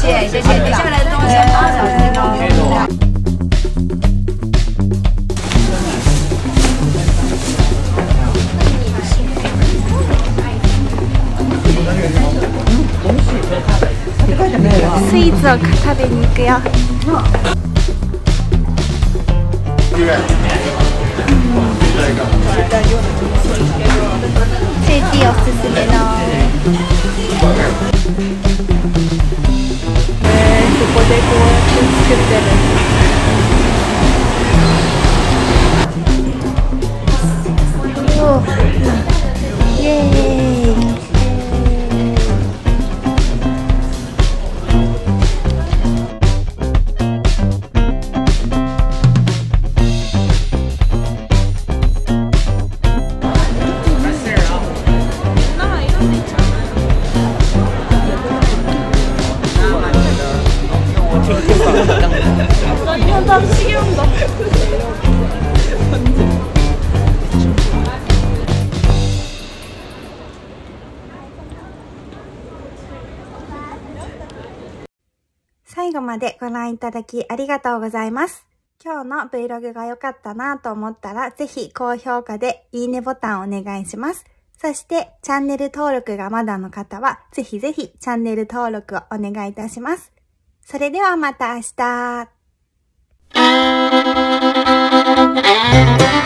谢谢谢，接下来的东西8小时哦。 スイーツを食べに行くよ。チェイティおすすめのそこでこうやって作ってる。おー、イエーイ。最後までご覧いただきありがとうございます。今日の Vlog が良かったなと思ったら、ぜひ高評価でいいねボタンをお願いします。そしてチャンネル登録がまだの方は、ぜひぜひチャンネル登録をお願いいたします。それではまた明日。